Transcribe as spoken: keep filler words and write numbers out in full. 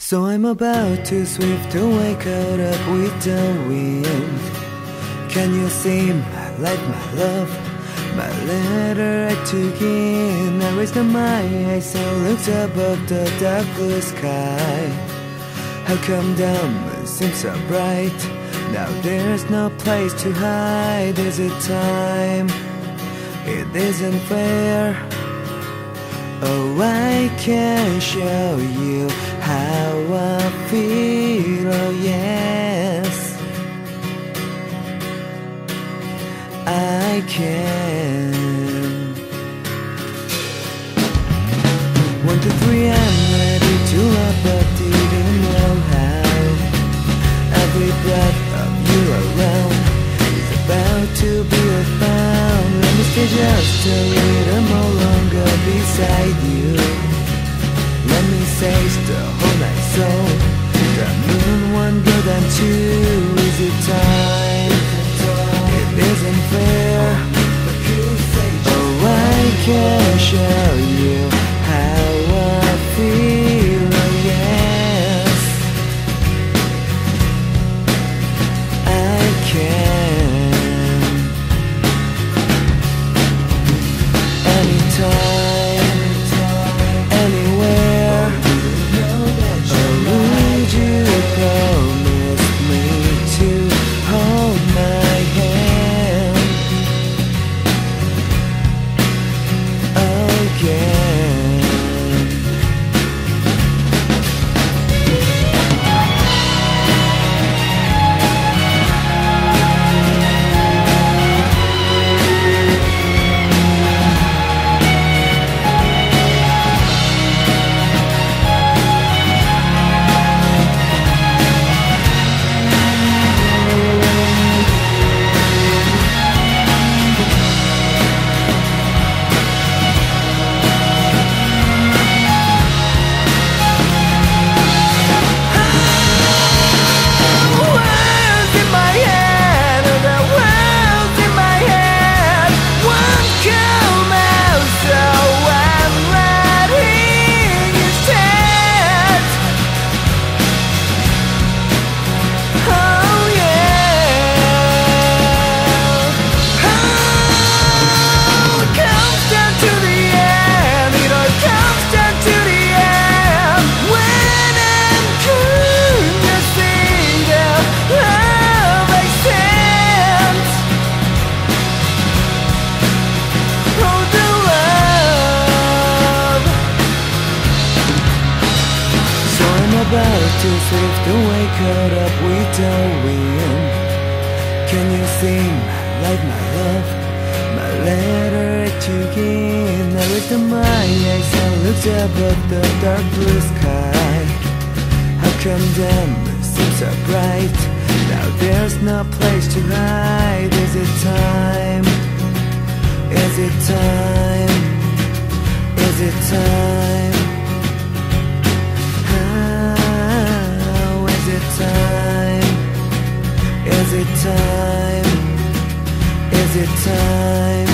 So I'm about to swift away, caught up with the wind. Can you see my life, my love, my letter I took in? I raised my eyes and looked above the dark blue sky. How come down seems so bright? Now there's no place to hide. Is it time? It isn't fair. Oh, I can show you how I feel, oh yes, I can. One, two, three, I'm ready to love, but didn't know how. Every breath of you around is about to be found. Let me stay just a little more longer beside you. Let me taste the whole night so the moon won't go down too. Is it time? It isn't fair. Oh, I can show you how I feel, oh yes, I can. Anytime, anywhere. Oh, would you promise me to hold my hand again? About to swift away, caught up with the wind. Can you see my life, my love, my letter I took in? I raised my eyes and looked above the dark blue sky. How come them seems so bright? Now there's no place to hide. Is it time? Is it time? Is it time? Is it time? Is it time?